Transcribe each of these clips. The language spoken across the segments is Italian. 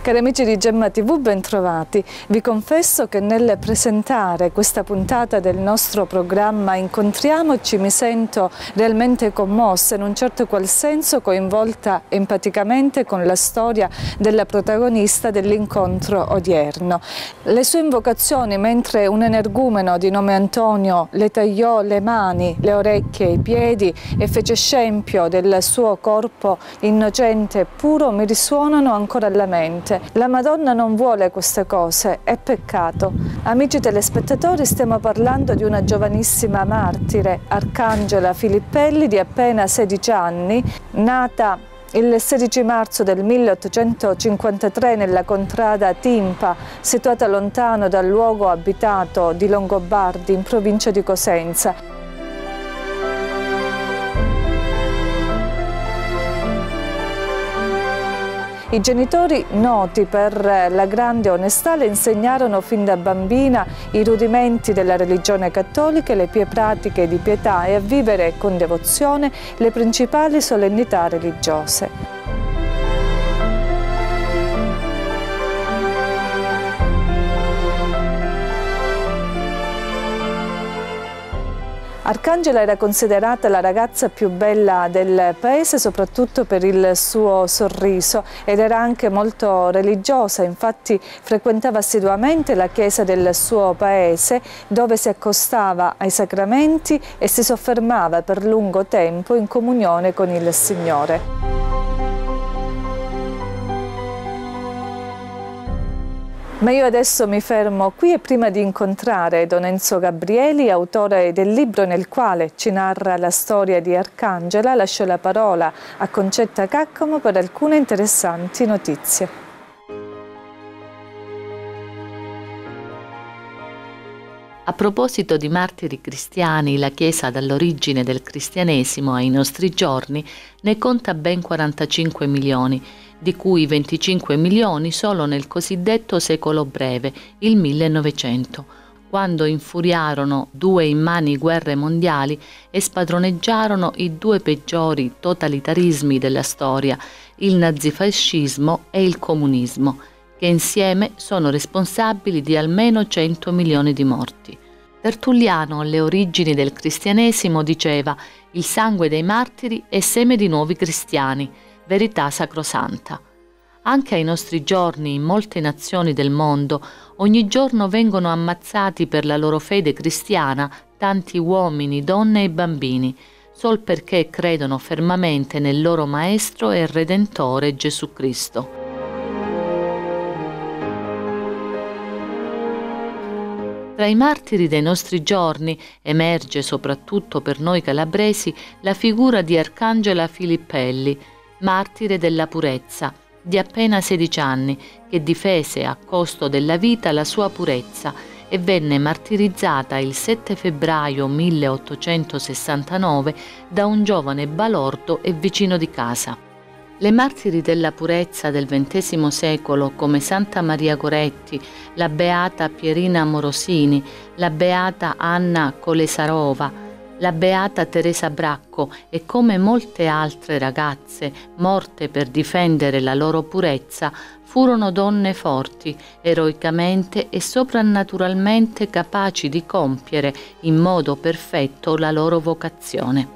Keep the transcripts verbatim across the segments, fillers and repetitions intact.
Cari amici di Gemma tivù, bentrovati. Vi confesso che nel presentare questa puntata del nostro programma Incontriamoci mi sento realmente commossa, in un certo qual senso coinvolta empaticamente con la storia della protagonista dell'incontro odierno. Le sue invocazioni, mentre un energumeno di nome Antonio le tagliò le mani, le orecchie e i piedi e fece scempio del suo corpo innocente e puro, mi risuonano ancora alla mente. La Madonna non vuole queste cose, è peccato. Amici telespettatori, stiamo parlando di una giovanissima martire, Arcangela Filippelli, di appena sedici anni, nata il sedici marzo del milleottocentocinquantatré nella contrada Timpa, situata lontano dal luogo abitato di Longobardi, in provincia di Cosenza. I genitori, noti per la grande onestà, le insegnarono fin da bambina i rudimenti della religione cattolica, le pie pratiche di pietà e a vivere con devozione le principali solennità religiose. Arcangela era considerata la ragazza più bella del paese, soprattutto per il suo sorriso, ed era anche molto religiosa. Infatti frequentava assiduamente la chiesa del suo paese, dove si accostava ai sacramenti e si soffermava per lungo tempo in comunione con il Signore. Ma io adesso mi fermo qui e prima di incontrare Don Enzo Gabrieli, autore del libro nel quale ci narra la storia di Arcangela, lascio la parola a Concetta Caccamo per alcune interessanti notizie. A proposito di martiri cristiani, la Chiesa dall'origine del cristianesimo ai nostri giorni ne conta ben quarantacinque milioni, di cui venticinque milioni solo nel cosiddetto secolo breve, il millenovecento, quando infuriarono due immani guerre mondiali e spadroneggiarono i due peggiori totalitarismi della storia, il nazifascismo e il comunismo, che insieme sono responsabili di almeno cento milioni di morti. Tertulliano, alle origini del cristianesimo, diceva: «Il sangue dei martiri è seme di nuovi cristiani, verità sacrosanta». Anche ai nostri giorni, in molte nazioni del mondo, ogni giorno vengono ammazzati per la loro fede cristiana tanti uomini, donne e bambini, sol perché credono fermamente nel loro Maestro e Redentore Gesù Cristo. Tra i martiri dei nostri giorni emerge, soprattutto per noi calabresi, la figura di Arcangela Filippelli, martire della purezza, di appena sedici anni, che difese a costo della vita la sua purezza e venne martirizzata il sette febbraio milleottocentosessantanove da un giovane balordo e vicino di casa. Le martiri della purezza del ventesimo secolo, come Santa Maria Goretti, la beata Pierina Morosini, la beata Anna Kolesarova, la beata Teresa Bracco e come molte altre ragazze morte per difendere la loro purezza, furono donne forti, eroicamente e soprannaturalmente capaci di compiere in modo perfetto la loro vocazione.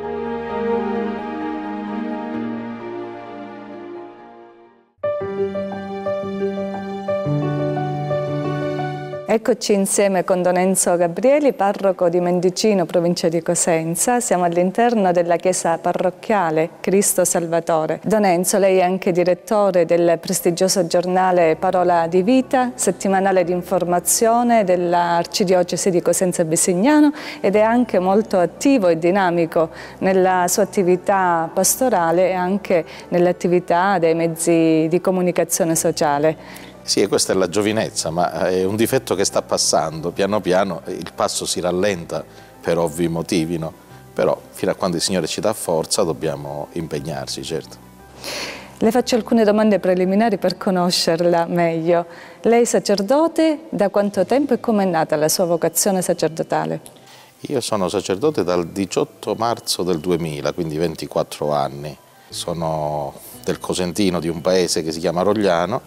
Eccoci insieme con Don Enzo Gabrieli, parroco di Mendicino, provincia di Cosenza. Siamo all'interno della chiesa parrocchiale Cristo Salvatore. Don Enzo, lei è anche direttore del prestigioso giornale Parola di Vita, settimanale di informazione dell'Arcidiocesi di Cosenza e Bisignano, ed è anche molto attivo e dinamico nella sua attività pastorale e anche nell'attività dei mezzi di comunicazione sociale. Sì, questa è la giovinezza, ma è un difetto che sta passando. Piano piano il passo si rallenta per ovvi motivi, no? Però fino a quando il Signore ci dà forza dobbiamo impegnarci, certo. Le faccio alcune domande preliminari per conoscerla meglio. Lei è sacerdote, da quanto tempo e come è nata la sua vocazione sacerdotale? Io sono sacerdote dal diciotto marzo del duemila, quindi ventiquattro anni. Sono del Cosentino, di un paese che si chiama Rogliano,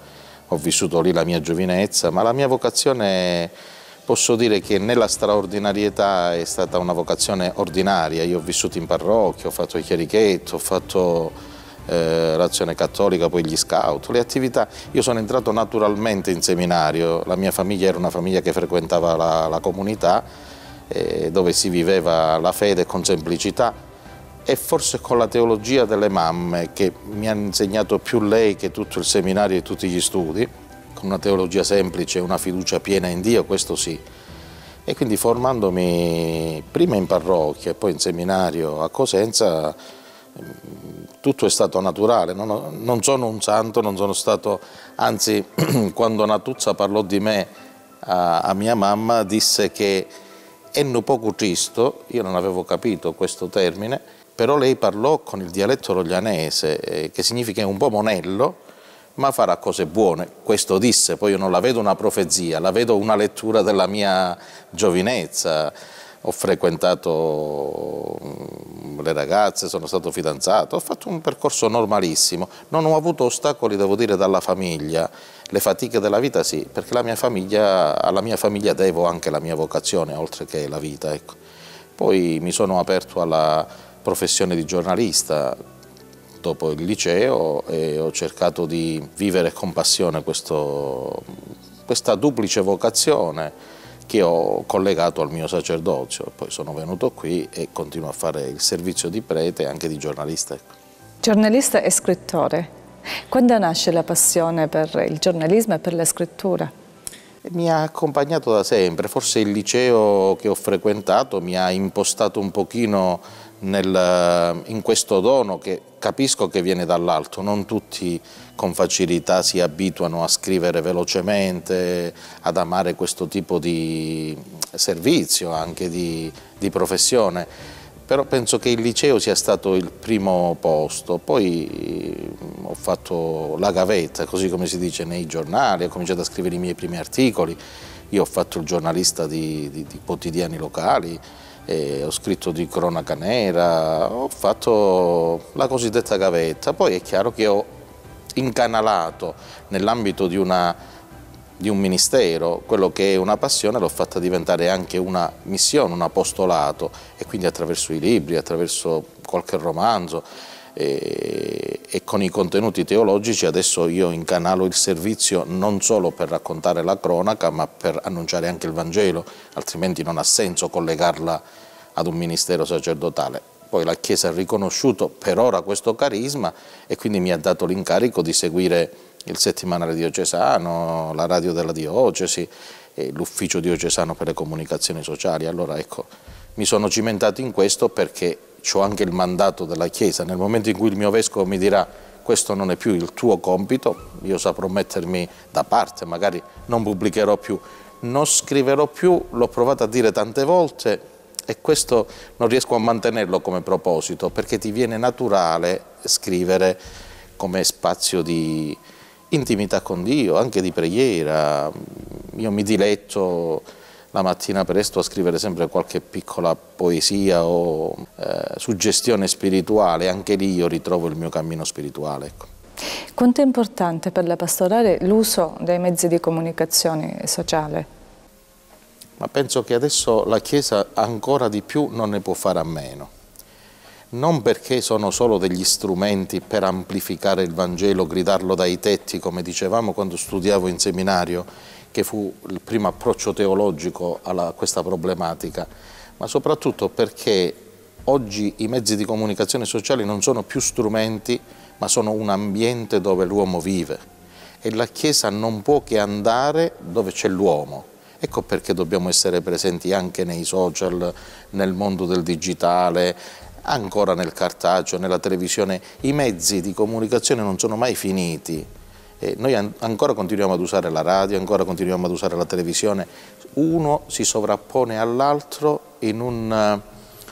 ho vissuto lì la mia giovinezza, ma la mia vocazione posso dire che nella straordinarietà è stata una vocazione ordinaria. Io ho vissuto in parrocchia, ho fatto il chierichetto, ho fatto eh, l'azione cattolica, poi gli scout, le attività. Io sono entrato naturalmente in seminario, la mia famiglia era una famiglia che frequentava la, la comunità, eh, dove si viveva la fede con semplicità, e forse con la teologia delle mamme, che mi ha insegnato più lei che tutto il seminario e tutti gli studi, con una teologia semplice e una fiducia piena in Dio, questo sì. E quindi formandomi prima in parrocchia e poi in seminario a Cosenza, tutto è stato naturale. Non, ho, non sono un santo, non sono stato, anzi quando Natuzza parlò di me a, a mia mamma disse che enno poco tristo, io non avevo capito questo termine, però lei parlò con il dialetto roglianese, eh, che significa un po' monello, ma farà cose buone. Questo disse, poi io non la vedo una profezia, la vedo una lettura della mia giovinezza. Ho frequentato le ragazze, sono stato fidanzato, ho fatto un percorso normalissimo, non ho avuto ostacoli, devo dire, dalla famiglia. Le fatiche della vita sì, perché la mia famiglia, alla mia famiglia devo anche la mia vocazione, oltre che la vita. Ecco. Poi mi sono aperto alla professione di giornalista dopo il liceo e ho cercato di vivere con passione questo, questa duplice vocazione che ho collegato al mio sacerdozio. Poi sono venuto qui e continuo a fare il servizio di prete e anche di giornalista. Ecco. Giornalista e scrittore. Quando nasce la passione per il giornalismo e per la scrittura? Mi ha accompagnato da sempre, forse il liceo che ho frequentato mi ha impostato un pochino nel, in questo dono che capisco che viene dall'alto. Non tutti con facilità si abituano a scrivere velocemente, ad amare questo tipo di servizio, anche di, di professione. Però penso che il liceo sia stato il primo posto, poi ho fatto la gavetta, così come si dice nei giornali, ho cominciato a scrivere i miei primi articoli, io ho fatto il giornalista di, di, di quotidiani locali, eh, ho scritto di cronaca nera, ho fatto la cosiddetta gavetta, poi è chiaro che ho incanalato nell'ambito di una di un ministero, quello che è una passione l'ho fatta diventare anche una missione, un apostolato, e quindi attraverso i libri, attraverso qualche romanzo e, e con i contenuti teologici adesso io incanalo il servizio non solo per raccontare la cronaca ma per annunciare anche il Vangelo, altrimenti non ha senso collegarla ad un ministero sacerdotale. Poi la Chiesa ha riconosciuto per ora questo carisma e quindi mi ha dato l'incarico di seguire il settimanale diocesano, la radio della diocesi, l'ufficio diocesano per le comunicazioni sociali. Allora ecco, mi sono cimentato in questo perché ho anche il mandato della Chiesa. Nel momento in cui il mio vescovo mi dirà questo non è più il tuo compito, io saprò mettermi da parte, magari non pubblicherò più, non scriverò più, l'ho provato a dire tante volte e questo non riesco a mantenerlo come proposito perché ti viene naturale scrivere come spazio di intimità con Dio, anche di preghiera. Io mi diletto la mattina presto a scrivere sempre qualche piccola poesia o eh, suggestione spirituale, anche lì io ritrovo il mio cammino spirituale. Ecco. Quanto è importante per la pastorale l'uso dei mezzi di comunicazione sociale? Ma penso che adesso la Chiesa ancora di più non ne può fare a meno. Non perché sono solo degli strumenti per amplificare il Vangelo, gridarlo dai tetti, come dicevamo quando studiavo in seminario, che fu il primo approccio teologico a questa problematica, ma soprattutto perché oggi i mezzi di comunicazione sociale non sono più strumenti, ma sono un ambiente dove l'uomo vive e la Chiesa non può che andare dove c'è l'uomo. Ecco perché dobbiamo essere presenti anche nei social, nel mondo del digitale, ancora nel cartaceo, nella televisione. I mezzi di comunicazione non sono mai finiti. Eh, noi an ancora continuiamo ad usare la radio, ancora continuiamo ad usare la televisione. Uno si sovrappone all'altro in un,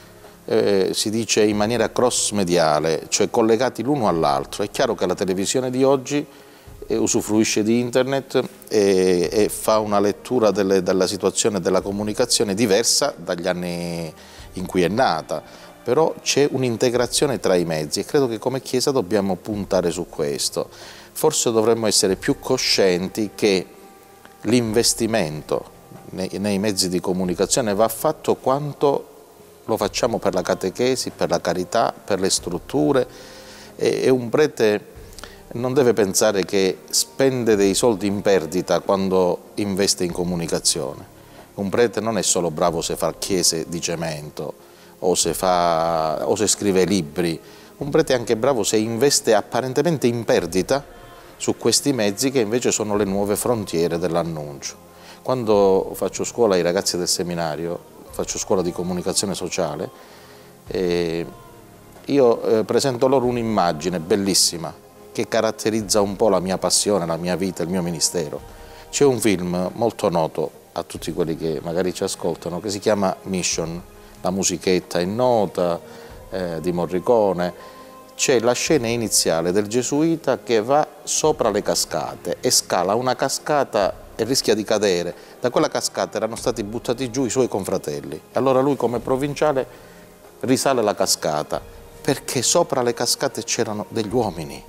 eh, si dice in maniera cross-mediale, cioè collegati l'uno all'altro. È chiaro che la televisione di oggi eh, usufruisce di internet e, e fa una lettura delle, della situazione della comunicazione diversa dagli anni in cui è nata. Però c'è un'integrazione tra i mezzi e credo che come Chiesa dobbiamo puntare su questo, forse dovremmo essere più coscienti che l'investimento nei, nei mezzi di comunicazione va fatto quanto lo facciamo per la catechesi, per la carità, per le strutture, e, e un prete non deve pensare che spende dei soldi in perdita quando investe in comunicazione. Un prete non è solo bravo se fa chiese di cemento o se, fa, o se scrive libri, un prete è anche bravo se investe apparentemente in perdita su questi mezzi che invece sono le nuove frontiere dell'annuncio. Quando faccio scuola ai ragazzi del seminario, faccio scuola di comunicazione sociale, e io eh, presento loro un'immagine bellissima che caratterizza un po' la mia passione, la mia vita, il mio ministero. C'è un film molto noto a tutti quelli che magari ci ascoltano che si chiama Mission, la musichetta è nota, eh, di Morricone. C'è la scena iniziale del gesuita che va sopra le cascate e scala una cascata e rischia di cadere. Da quella cascata erano stati buttati giù i suoi confratelli. Allora lui come provinciale risale la cascata perché sopra le cascate c'erano degli uomini.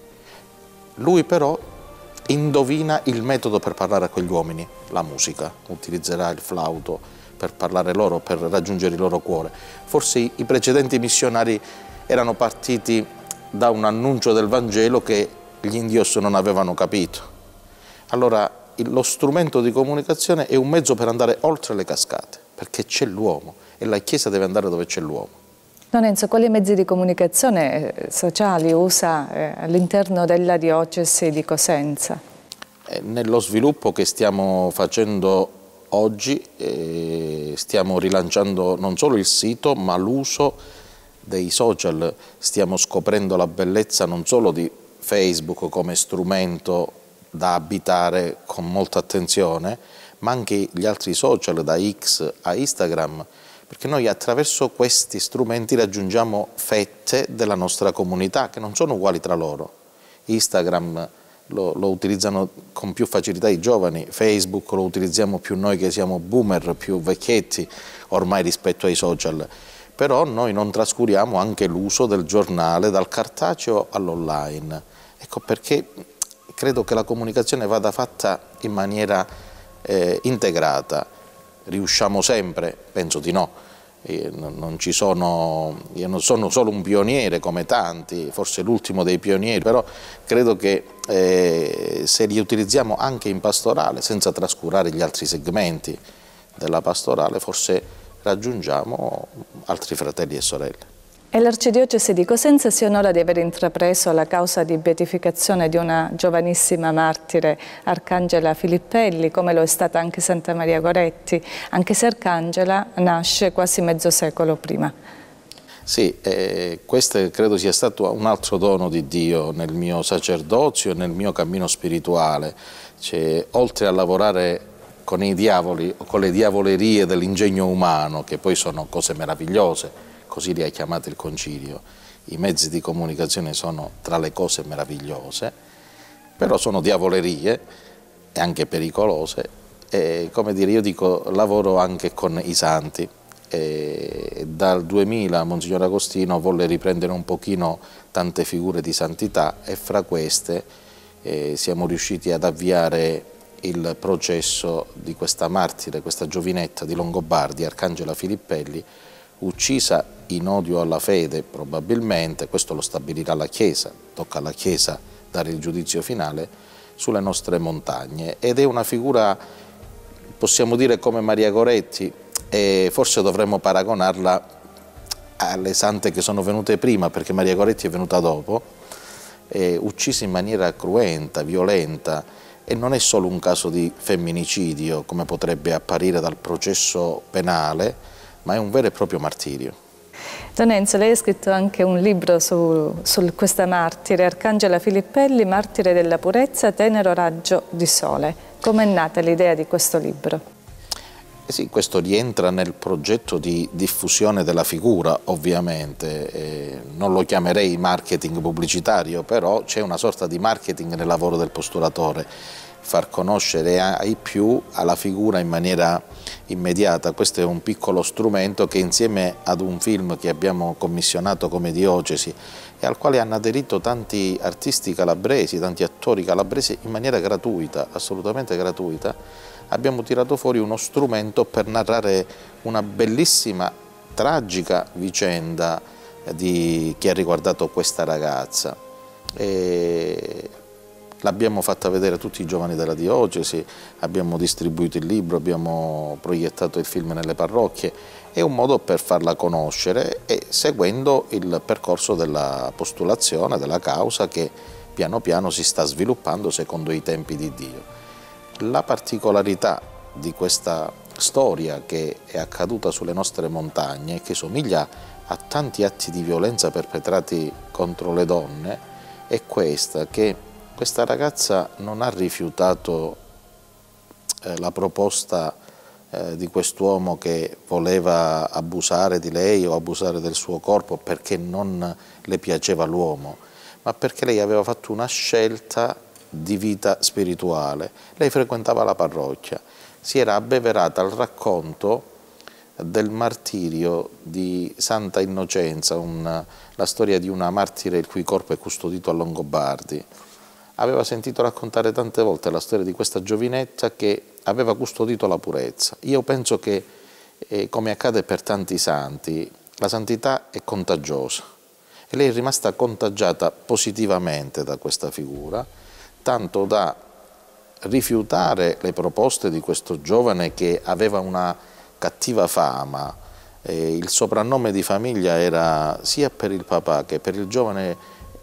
Lui però indovina il metodo per parlare a quegli uomini, la musica, utilizzerà il flauto per parlare loro, per raggiungere il loro cuore. Forse i, i precedenti missionari erano partiti da un annuncio del Vangelo che gli indios non avevano capito. Allora il, lo strumento di comunicazione è un mezzo per andare oltre le cascate, perché c'è l'uomo e la Chiesa deve andare dove c'è l'uomo. Don Enzo, quali mezzi di comunicazione sociali usa eh, all'interno della diocesi di Cosenza? Eh, nello sviluppo che stiamo facendo oggi eh, stiamo rilanciando non solo il sito ma l'uso dei social, stiamo scoprendo la bellezza non solo di Facebook come strumento da abitare con molta attenzione, ma anche gli altri social da X a Instagram, perché noi attraverso questi strumenti raggiungiamo fette della nostra comunità che non sono uguali tra loro. Instagram lo, lo utilizzano con più facilità i giovani, Facebook lo utilizziamo più noi che siamo boomer, più vecchietti ormai rispetto ai social, però noi non trascuriamo anche l'uso del giornale dal cartaceo all'online. Ecco perché credo che la comunicazione vada fatta in maniera eh, integrata. Riusciamo sempre? Penso di no. Io non ci sono, io non sono solo un pioniere come tanti, forse l'ultimo dei pionieri, però credo che eh, se li utilizziamo anche in pastorale, senza trascurare gli altri segmenti della pastorale, forse raggiungiamo altri fratelli e sorelle. E l'Arcidiocesi di Cosenza si onora di aver intrapreso la causa di beatificazione di una giovanissima martire, Arcangela Filippelli, come lo è stata anche Santa Maria Goretti, anche se Arcangela nasce quasi mezzo secolo prima. Sì, eh, questo credo sia stato un altro dono di Dio nel mio sacerdozio e nel mio cammino spirituale. Cioè, oltre a lavorare con i diavoli o con le diavolerie dell'ingegno umano, che poi sono cose meravigliose, così li ha chiamati il Concilio, i mezzi di comunicazione sono tra le cose meravigliose, però sono diavolerie e anche pericolose, e come dire, io dico, lavoro anche con i santi, e dal duemila Monsignor Agostino volle riprendere un pochino tante figure di santità e fra queste eh, siamo riusciti ad avviare il processo di questa martire, questa giovinetta di Longobardi, Arcangela Filippelli, uccisa in odio alla fede probabilmente, questo lo stabilirà la Chiesa, tocca alla Chiesa dare il giudizio finale, sulle nostre montagne, ed è una figura, possiamo dire come Maria Goretti, e forse dovremmo paragonarla alle sante che sono venute prima, perché Maria Goretti è venuta dopo, è uccisa in maniera cruenta, violenta, e non è solo un caso di femminicidio come potrebbe apparire dal processo penale, ma è un vero e proprio martirio. Don Enzo, lei ha scritto anche un libro su, su questa martire, Arcangela Filippelli, martire della purezza, tenero raggio di sole. Com'è nata l'idea di questo libro? Eh sì, questo rientra nel progetto di diffusione della figura, ovviamente. Eh, non lo chiamerei marketing pubblicitario, però c'è una sorta di marketing nel lavoro del postulatore. far conoscere ai più alla figura in maniera immediata. Questo è un piccolo strumento che insieme ad un film che abbiamo commissionato come Diocesi e al quale hanno aderito tanti artisti calabresi, tanti attori calabresi in maniera gratuita, assolutamente gratuita, abbiamo tirato fuori uno strumento per narrare una bellissima, tragica vicenda di, che ha riguardato questa ragazza. L'abbiamo fatta vedere a tutti i giovani della diocesi, abbiamo distribuito il libro, abbiamo proiettato il film nelle parrocchie. È un modo per farla conoscere e seguendo il percorso della postulazione, della causa che piano piano si sta sviluppando secondo i tempi di Dio. La particolarità di questa storia che è accaduta sulle nostre montagne e che somiglia a tanti atti di violenza perpetrati contro le donne è questa, che questa ragazza non ha rifiutato eh, la proposta eh, di quest'uomo che voleva abusare di lei o abusare del suo corpo perché non le piaceva l'uomo, ma perché lei aveva fatto una scelta di vita spirituale. Lei frequentava la parrocchia, si era abbeverata al racconto del martirio di Santa Innocenza, una, la storia di una martire il cui corpo è custodito a Longobardi. Aveva sentito raccontare tante volte la storia di questa giovinetta che aveva custodito la purezza. Io penso che, eh, come accade per tanti santi, la santità è contagiosa e lei è rimasta contagiata positivamente da questa figura, tanto da rifiutare le proposte di questo giovane che aveva una cattiva fama. Eh, il soprannome di famiglia era sia per il papà che per il giovane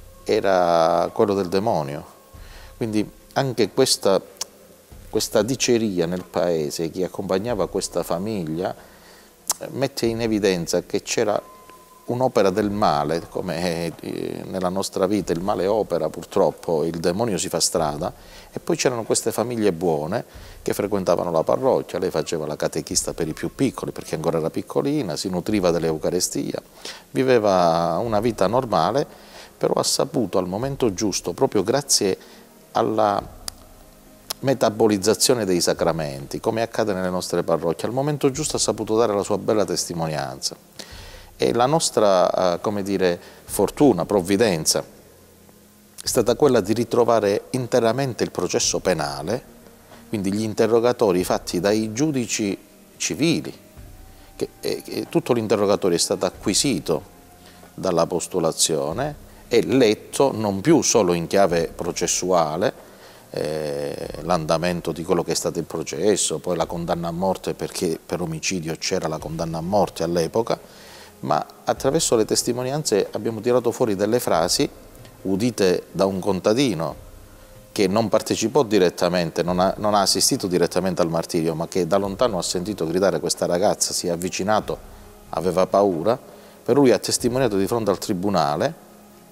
era quello del demonio. Quindi anche questa, questa diceria nel paese che accompagnava questa famiglia mette in evidenza che c'era un'opera del male, come nella nostra vita il male opera purtroppo, il demonio si fa strada, e poi c'erano queste famiglie buone che frequentavano la parrocchia, lei faceva la catechista per i più piccoli perché ancora era piccolina, si nutriva dell'Eucarestia, viveva una vita normale, però ha saputo al momento giusto, proprio grazie alla metabolizzazione dei sacramenti, come accade nelle nostre parrocchie, al momento giusto ha saputo dare la sua bella testimonianza. E la nostra, come dire, fortuna, provvidenza, è stata quella di ritrovare interamente il processo penale, quindi gli interrogatori fatti dai giudici civili, che, e, tutto l'interrogatorio è stato acquisito dalla postulazione e letto non più solo in chiave processuale, eh, l'andamento di quello che è stato il processo, poi la condanna a morte, perché per omicidio c'era la condanna a morte all'epoca, ma attraverso le testimonianze abbiamo tirato fuori delle frasi udite da un contadino che non partecipò direttamente, non ha, non ha assistito direttamente al martirio, ma che da lontano ha sentito gridare questa ragazza, si è avvicinato, aveva paura, per lui ha testimoniato di fronte al tribunale,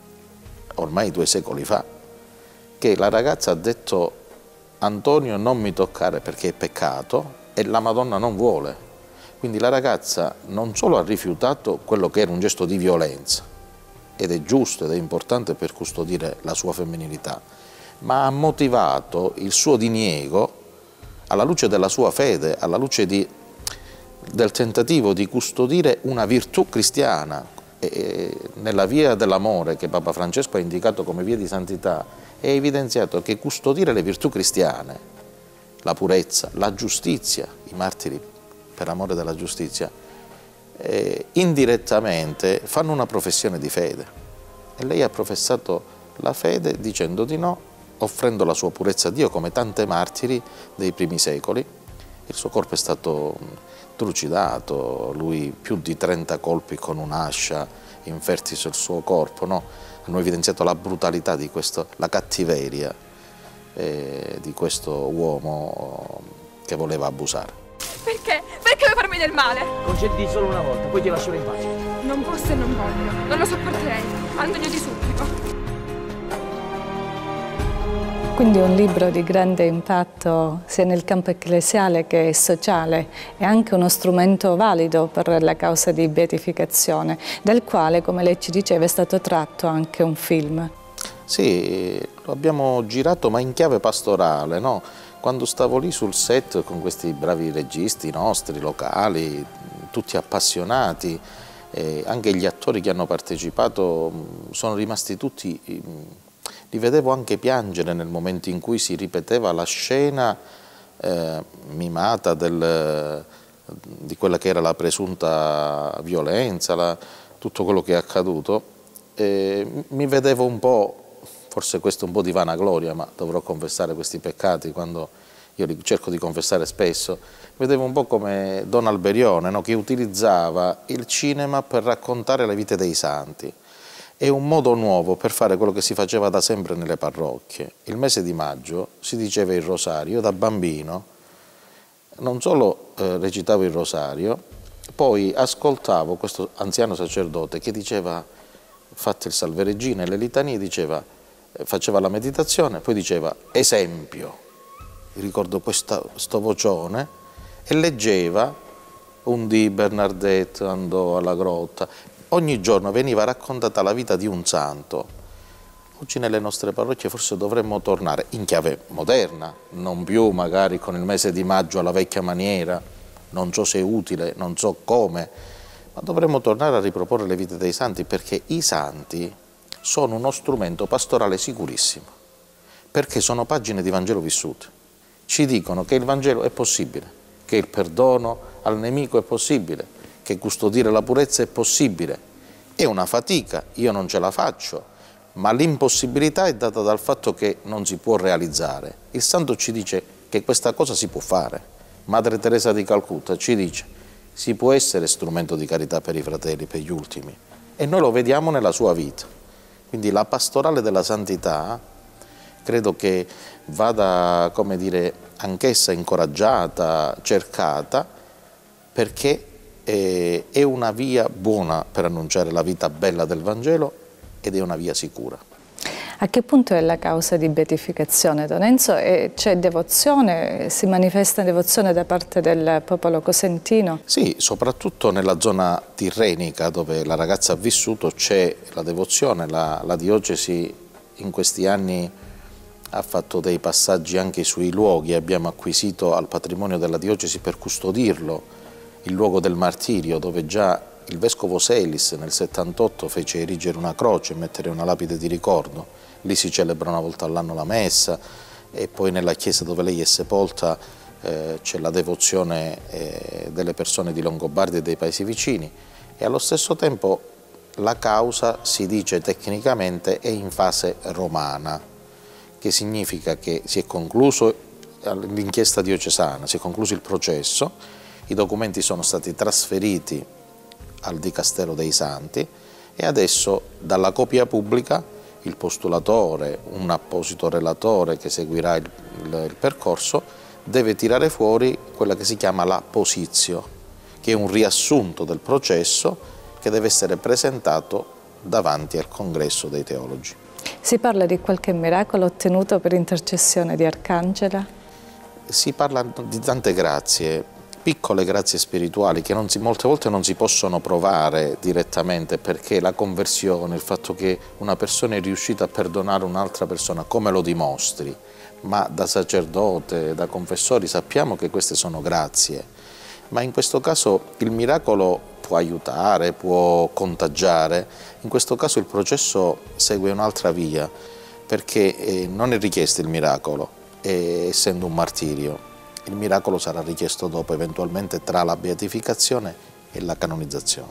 ormai due secoli fa, che la ragazza ha detto: Antonio, non mi toccare perché è peccato, e la Madonna non vuole. Quindi la ragazza non solo ha rifiutato quello che era un gesto di violenza, ed è giusto ed è importante per custodire la sua femminilità, ma ha motivato il suo diniego alla luce della sua fede, alla luce di, del tentativo di custodire una virtù cristiana. E nella via dell'amore che Papa Francesco ha indicato come via di santità è evidenziato che custodire le virtù cristiane, la purezza, la giustizia, i martiri per amore della giustizia, eh, indirettamente fanno una professione di fede. E lei ha professato la fede dicendo di no, offrendo la sua purezza a Dio come tante martiri dei primi secoli. Il suo corpo è stato trucidato, lui più di trenta colpi con un'ascia inferti sul suo corpo, no? Hanno evidenziato la brutalità di questo, la cattiveria eh, di questo uomo che voleva abusare. Perché? Perché vuoi farmi del male? Concedi solo una volta, poi ti lascerò in pace. Non posso e non voglio, non lo sopporterei. Antonio, ti supplico. Quindi un libro di grande impatto sia nel campo ecclesiale che sociale e anche uno strumento valido per la causa di beatificazione, del quale, come lei ci diceva, è stato tratto anche un film. Sì, lo abbiamo girato ma in chiave pastorale, no? Quando stavo lì sul set con questi bravi registi nostri, locali, tutti appassionati, eh, anche gli attori che hanno partecipato sono rimasti tutti, li vedevo anche piangere nel momento in cui si ripeteva la scena eh, mimata del, di quella che era la presunta violenza, la, tutto quello che è accaduto. Eh, mi vedevo un po', forse questo è un po' di vanagloria, ma dovrò confessare questi peccati quando io li cerco di confessare spesso, vedevo un po' come Don Alberione, no? Che utilizzava il cinema per raccontare le vite dei santi. È un modo nuovo per fare quello che si faceva da sempre nelle parrocchie. Il mese di maggio si diceva il rosario. Io da bambino non solo eh, recitavo il rosario, poi ascoltavo questo anziano sacerdote che diceva, fatte il Salve Regina e le litanie, diceva, faceva la meditazione, poi diceva esempio, ricordo questo vocione, e leggeva un dì Bernardette andò alla grotta. Ogni giorno veniva raccontata la vita di un santo. Oggi nelle nostre parrocchie forse dovremmo tornare in chiave moderna, non più magari con il mese di maggio alla vecchia maniera, non so se è utile, non so come, ma dovremmo tornare a riproporre le vite dei santi, perché i santi sono uno strumento pastorale sicurissimo, perché sono pagine di Vangelo vissute. Ci dicono che il Vangelo è possibile, che il perdono al nemico è possibile, che custodire la purezza è possibile. È una fatica, io non ce la faccio, ma l'impossibilità è data dal fatto che non si può realizzare. Il santo ci dice che questa cosa si può fare. Madre Teresa di Calcutta ci dice si può essere strumento di carità per i fratelli, per gli ultimi, e noi lo vediamo nella sua vita. Quindi la pastorale della santità credo che vada, come dire, anch'essa incoraggiata, cercata, perché è una via buona per annunciare la vita bella del Vangelo ed è una via sicura. A che punto è la causa di beatificazione, Don Enzo? C'è devozione, si manifesta devozione da parte del popolo cosentino? Sì, soprattutto nella zona tirrenica dove la ragazza ha vissuto c'è la devozione, la, la diocesi in questi anni ha fatto dei passaggi anche sui luoghi, abbiamo acquisito al patrimonio della diocesi per custodirlo il luogo del martirio, dove già il vescovo Selis nel settantotto fece erigere una croce e mettere una lapide di ricordo. Lì si celebra una volta all'anno la messa, e poi nella chiesa dove lei è sepolta eh, c'è la devozione eh, delle persone di Longobardia e dei paesi vicini, e allo stesso tempo la causa, si dice tecnicamente, è in fase romana, che significa che si è concluso l'inchiesta diocesana, si è concluso il processo, i documenti sono stati trasferiti al Dicastero dei Santi e adesso dalla copia pubblica il postulatore, un apposito relatore che seguirà il, il, il percorso, deve tirare fuori quella che si chiama la posizio, che è un riassunto del processo che deve essere presentato davanti al congresso dei teologi. Si parla di qualche miracolo ottenuto per intercessione di Arcangela? Si parla di tante grazie, piccole grazie spirituali che non si, molte volte non si possono provare direttamente, perché la conversione, il fatto che una persona è riuscita a perdonare un'altra persona, come lo dimostri? Ma da sacerdote, da confessori sappiamo che queste sono grazie, ma in questo caso il miracolo può aiutare, può contagiare. In questo caso il processo segue un'altra via, perché eh, non è richiesto il miracolo, eh, essendo un martirio. Il miracolo sarà richiesto dopo, eventualmente tra la beatificazione e la canonizzazione.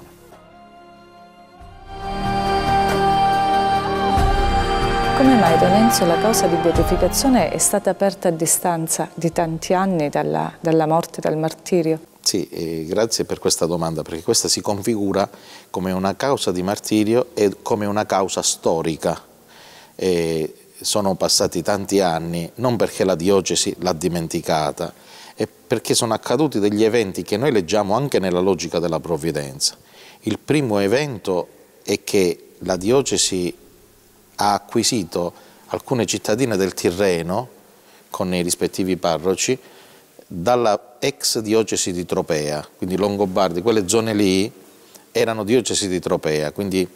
Come mai, Don Enzo, la causa di beatificazione è stata aperta a distanza di tanti anni dalla, dalla morte, dal martirio? Sì, eh, grazie per questa domanda, perché questa si configura come una causa di martirio e come una causa storica. Eh, sono passati tanti anni, non perché la diocesi l'ha dimenticata, è perché sono accaduti degli eventi che noi leggiamo anche nella logica della provvidenza. Il primo evento è che la diocesi ha acquisito alcune cittadine del Tirreno, con i rispettivi parroci, dalla ex diocesi di Tropea, quindi Longobardi, quelle zone lì erano diocesi di Tropea, quindi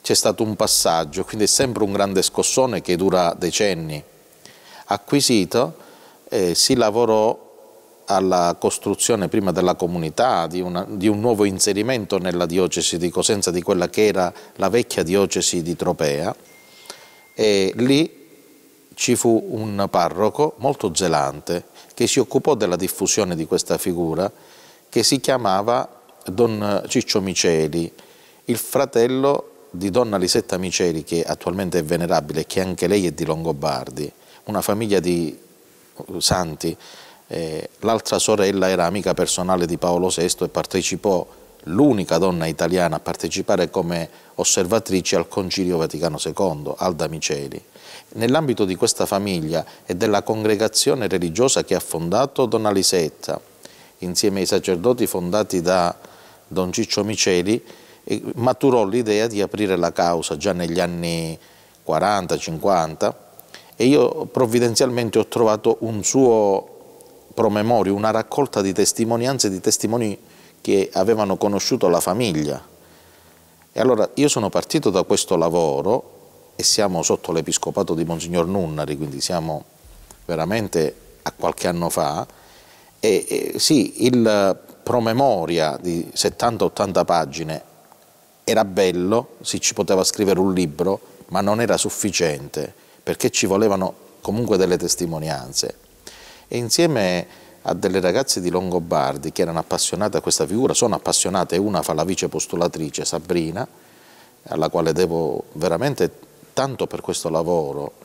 c'è stato un passaggio, quindi è sempre un grande scossone che dura decenni. Acquisito, eh, si lavorò alla costruzione prima della comunità, di, una, di un nuovo inserimento nella diocesi di Cosenza, di quella che era la vecchia diocesi di Tropea, e lì ci fu un parroco molto zelante che si occupò della diffusione di questa figura, che si chiamava Don Ciccio Miceli, il fratello di Donna Lisetta Miceli, che attualmente è venerabile e che anche lei è di Longobardi, una famiglia di santi. Eh, l'altra sorella era amica personale di Paolo sesto e partecipò, l'unica donna italiana a partecipare come osservatrice al Concilio Vaticano secondo, Alda Miceli. Nell'ambito di questa famiglia e della congregazione religiosa che ha fondato Donna Lisetta, insieme ai sacerdoti fondati da Don Ciccio Miceli, maturò l'idea di aprire la causa già negli anni quaranta cinquanta, e io provvidenzialmente ho trovato un suo promemorio, una raccolta di testimonianze di testimoni che avevano conosciuto la famiglia. E allora io sono partito da questo lavoro, e siamo sotto l'episcopato di Monsignor Nunnari, quindi siamo veramente a qualche anno fa, e, e sì, il promemoria di settanta ottanta pagine era bello, si ci poteva scrivere un libro, ma non era sufficiente, perché ci volevano comunque delle testimonianze. E insieme a delle ragazze di Longobardi che erano appassionate a questa figura, sono appassionate, una fa la vice postulatrice, Sabrina, alla quale devo veramente tanto per questo lavoro,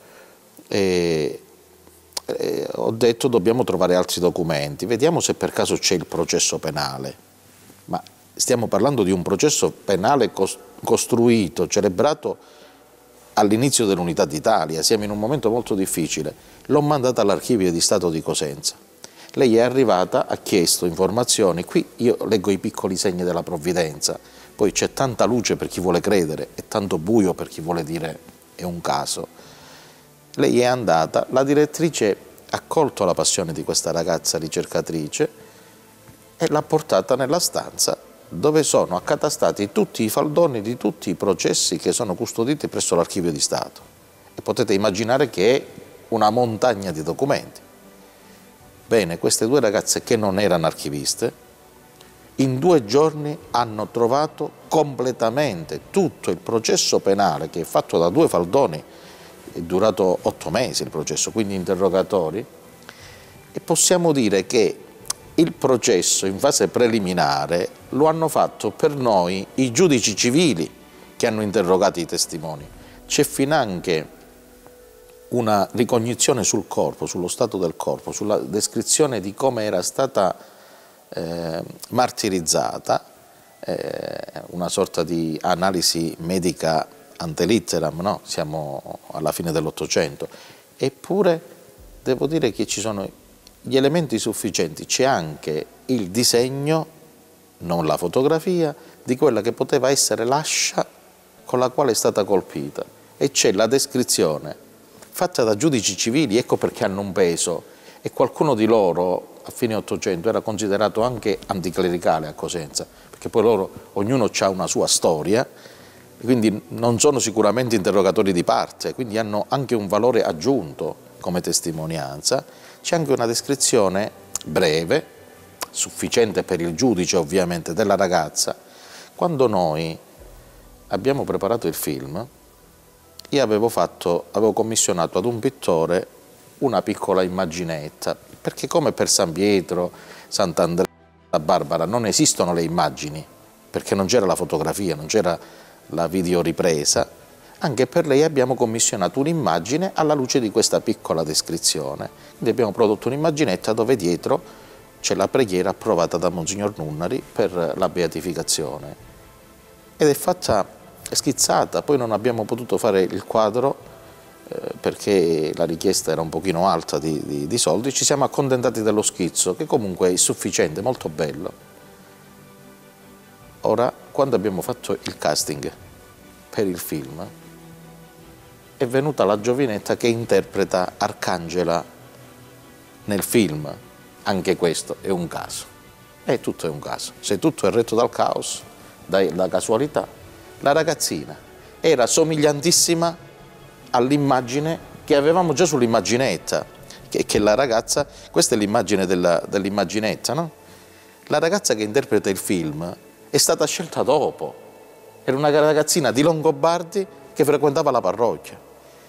e, e ho detto dobbiamo trovare altri documenti, vediamo se per caso c'è il processo penale, ma stiamo parlando di un processo penale costruito, celebrato all'inizio dell'Unità d'Italia, siamo in un momento molto difficile. L'ho mandata all'Archivio di Stato di Cosenza. Lei è arrivata, ha chiesto informazioni, qui io leggo i piccoli segni della provvidenza, poi c'è tanta luce per chi vuole credere e tanto buio per chi vuole dire è un caso. Lei è andata, la direttrice ha colto la passione di questa ragazza ricercatrice e l'ha portata nella stanza dove sono accatastati tutti i faldoni di tutti i processi che sono custoditi presso l'Archivio di Stato. E potete immaginare che è una montagna di documenti. Bene, queste due ragazze che non erano archiviste, in due giorni hanno trovato completamente tutto il processo penale, che è fatto da due faldoni, è durato otto mesi il processo, quindi interrogatori, e possiamo dire che il processo in fase preliminare lo hanno fatto per noi i giudici civili che hanno interrogato i testimoni. C'è finanche una ricognizione sul corpo, sullo stato del corpo, sulla descrizione di come era stata eh, martirizzata, eh, una sorta di analisi medica ante litteram, no? Siamo alla fine dell'Ottocento, eppure devo dire che ci sono gli elementi sufficienti, c'è anche il disegno, non la fotografia, di quella che poteva essere l'ascia con la quale è stata colpita, e c'è la descrizione fatta da giudici civili, ecco perché hanno un peso, e qualcuno di loro a fine Ottocento era considerato anche anticlericale a Cosenza, perché poi loro, ognuno ha una sua storia, quindi non sono sicuramente interrogatori di parte, quindi hanno anche un valore aggiunto come testimonianza. C'è anche una descrizione breve, sufficiente per il giudice ovviamente, della ragazza. Quando noi abbiamo preparato il film, io avevo, fatto, avevo commissionato ad un pittore una piccola immaginetta, perché come per San Pietro, Sant'Andrea, Barbara non esistono le immagini, perché non c'era la fotografia, non c'era la videoripresa, anche per lei abbiamo commissionato un'immagine alla luce di questa piccola descrizione. Quindi abbiamo prodotto un'immaginetta dove dietro c'è la preghiera approvata da Monsignor Nunnari per la beatificazione. Ed è fatta, è schizzata, poi non abbiamo potuto fare il quadro eh, perché la richiesta era un pochino alta di, di, di soldi, ci siamo accontentati dello schizzo, che comunque è sufficiente, molto bello. Ora, quando abbiamo fatto il casting per il film, è venuta la giovinetta che interpreta Arcangela nel film. Anche questo è un caso. E tutto è un caso. Se tutto è retto dal caos, dalla casualità, la ragazzina era somigliantissima all'immagine che avevamo già sull'immaginetta, che, che la ragazza, questa è l'immagine dell'immaginetta, no? La ragazza che interpreta il film è stata scelta dopo, era una ragazzina di Longobardi che frequentava la parrocchia.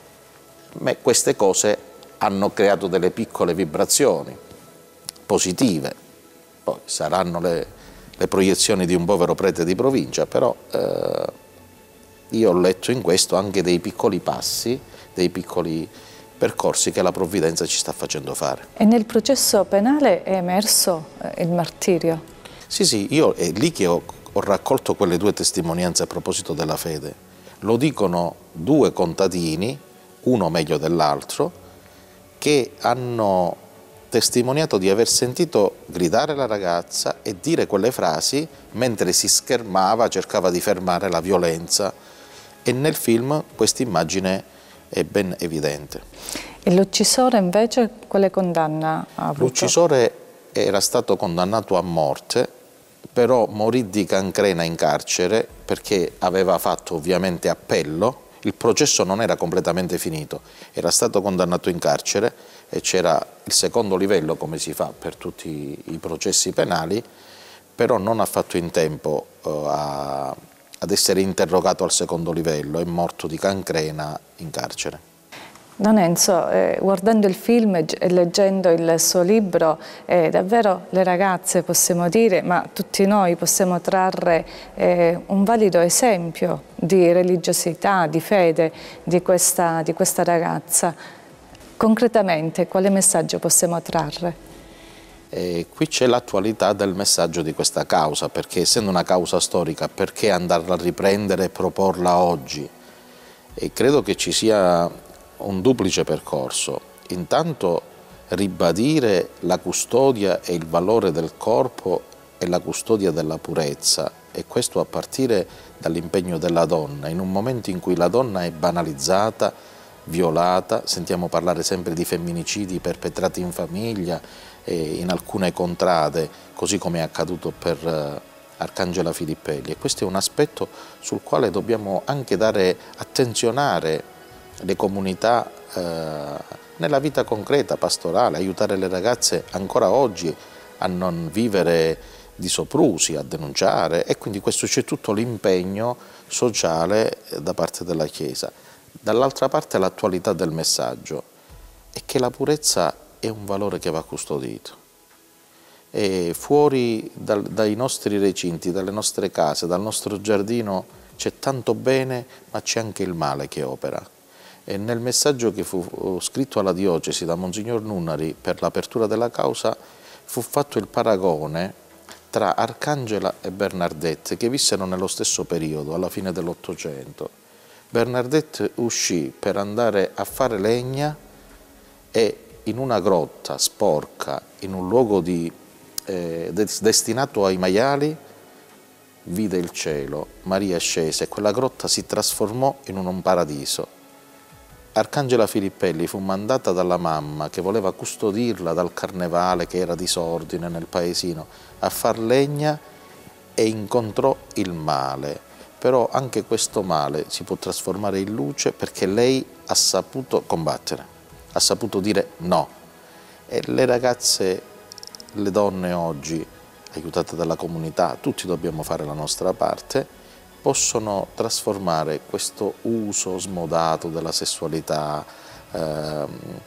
Ma queste cose hanno creato delle piccole vibrazioni positive, poi saranno le, le proiezioni di un povero prete di provincia, però eh, io ho letto in questo anche dei piccoli passi, dei piccoli percorsi che la provvidenza ci sta facendo fare. E nel processo penale è emerso eh, il martirio? Sì, sì, io è lì che ho, ho raccolto quelle due testimonianze a proposito della fede. Lo dicono due contadini, uno meglio dell'altro, che hanno testimoniato di aver sentito gridare la ragazza e dire quelle frasi mentre si schermava, cercava di fermare la violenza, e nel film questa immagine è ben evidente. E l'uccisore invece quale condanna ha avuto? L'uccisore era stato condannato a morte, però morì di cancrena in carcere perché aveva fatto ovviamente appello. Il processo non era completamente finito, era stato condannato in carcere e c'era il secondo livello, come si fa per tutti i processi penali, però non ha fatto in tempo uh, a, ad essere interrogato al secondo livello, è morto di cancrena in carcere. Don Enzo, eh, guardando il film e leggendo il suo libro, eh, davvero le ragazze possiamo dire, ma tutti noi possiamo trarre eh, un valido esempio di religiosità, di fede di questa, di questa ragazza. Concretamente, quale messaggio possiamo trarre? E qui c'è l'attualità del messaggio di questa causa, perché essendo una causa storica, perché andarla a riprendere e proporla oggi? E credo che ci sia un duplice percorso. Intanto ribadire la custodia e il valore del corpo e la custodia della purezza, e questo a partire dall'impegno della donna, in un momento in cui la donna è banalizzata, violata, sentiamo parlare sempre di femminicidi perpetrati in famiglia e in alcune contrade, così come è accaduto per uh, Arcangela Filippelli, e questo è un aspetto sul quale dobbiamo anche dare attenzionare le comunità eh, nella vita concreta, pastorale, aiutare le ragazze ancora oggi a non vivere di soprusi, a denunciare, e quindi questo c'è tutto l'impegno sociale da parte della Chiesa. Dall'altra parte l'attualità del messaggio è che la purezza è un valore che va custodito. E fuori dal, dai nostri recinti, dalle nostre case, dal nostro giardino c'è tanto bene, ma c'è anche il male che opera. E nel messaggio che fu scritto alla diocesi da Monsignor Nunnari per l'apertura della causa fu fatto il paragone tra Arcangela e Bernadette, che vissero nello stesso periodo, alla fine dell'Ottocento. Bernadette uscì per andare a fare legna e in una grotta sporca, in un luogo di, eh, destinato ai maiali, vide il cielo, Maria scese e quella grotta si trasformò in un paradiso. Arcangela Filippelli fu mandata dalla mamma, che voleva custodirla dal carnevale che era disordine nel paesino, a far legna, e incontrò il male. Però anche questo male si può trasformare in luce, perché lei ha saputo combattere, ha saputo dire no. E le ragazze, le donne oggi, aiutate dalla comunità, tutti dobbiamo fare la nostra parte, possono trasformare questo uso smodato della sessualità, ehm,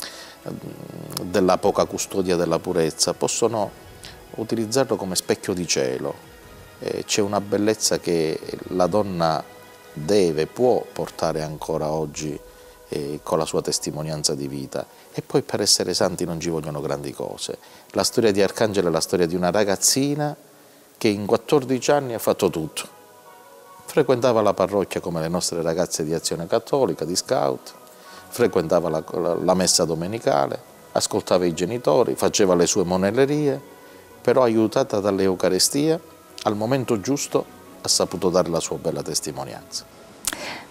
della poca custodia della purezza, possono utilizzarlo come specchio di cielo. Eh, c'è una bellezza che la donna deve, può portare ancora oggi eh, con la sua testimonianza di vita. E poi per essere santi non ci vogliono grandi cose. La storia di Arcangela è la storia di una ragazzina che in quattordici anni ha fatto tutto. Frequentava la parrocchia come le nostre ragazze di Azione Cattolica, di Scout, frequentava la, la, la messa domenicale, ascoltava i genitori, faceva le sue monellerie, però aiutata dall'Eucarestia, al momento giusto ha saputo dare la sua bella testimonianza.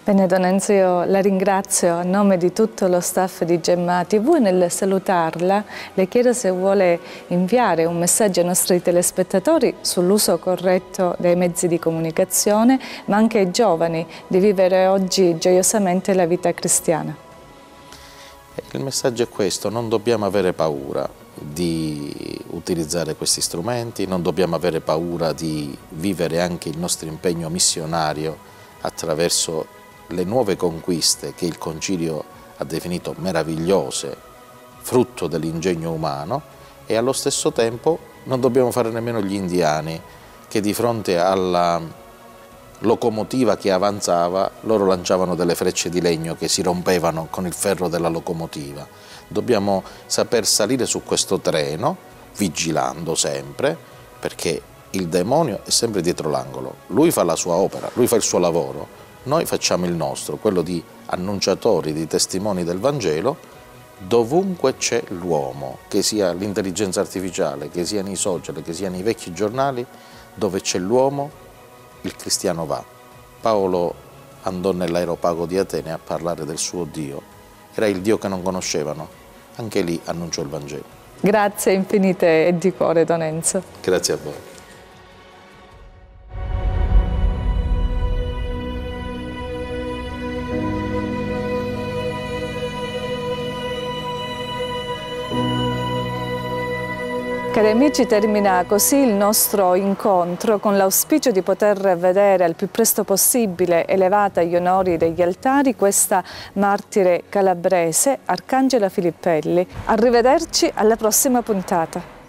Bene Don Enzo, io la ringrazio a nome di tutto lo staff di Gemma tivù e nel salutarla le chiedo se vuole inviare un messaggio ai nostri telespettatori sull'uso corretto dei mezzi di comunicazione, ma anche ai giovani di vivere oggi gioiosamente la vita cristiana. Il messaggio è questo: non dobbiamo avere paura di utilizzare questi strumenti, non dobbiamo avere paura di vivere anche il nostro impegno missionario attraverso le nuove conquiste che il Concilio ha definito meravigliose, frutto dell'ingegno umano, e allo stesso tempo non dobbiamo fare nemmeno gli indiani, che di fronte alla locomotiva che avanzava loro lanciavano delle frecce di legno che si rompevano con il ferro della locomotiva. Dobbiamo saper salire su questo treno vigilando sempre, perché il demonio è sempre dietro l'angolo. Lui fa la sua opera, lui fa il suo lavoro. Noi facciamo il nostro, quello di annunciatori, di testimoni del Vangelo, dovunque c'è l'uomo, che sia l'intelligenza artificiale, che sia nei social, che sia nei vecchi giornali, dove c'è l'uomo, il cristiano va. Paolo andò nell'aeropago di Atene a parlare del suo Dio. Era il Dio che non conoscevano. Anche lì annunciò il Vangelo. Grazie infinite e di cuore, Don Enzo. Grazie a voi. Cari amici, termina così il nostro incontro con l'auspicio di poter vedere al più presto possibile elevata agli onori degli altari questa martire calabrese, Arcangela Filippelli. Arrivederci alla prossima puntata.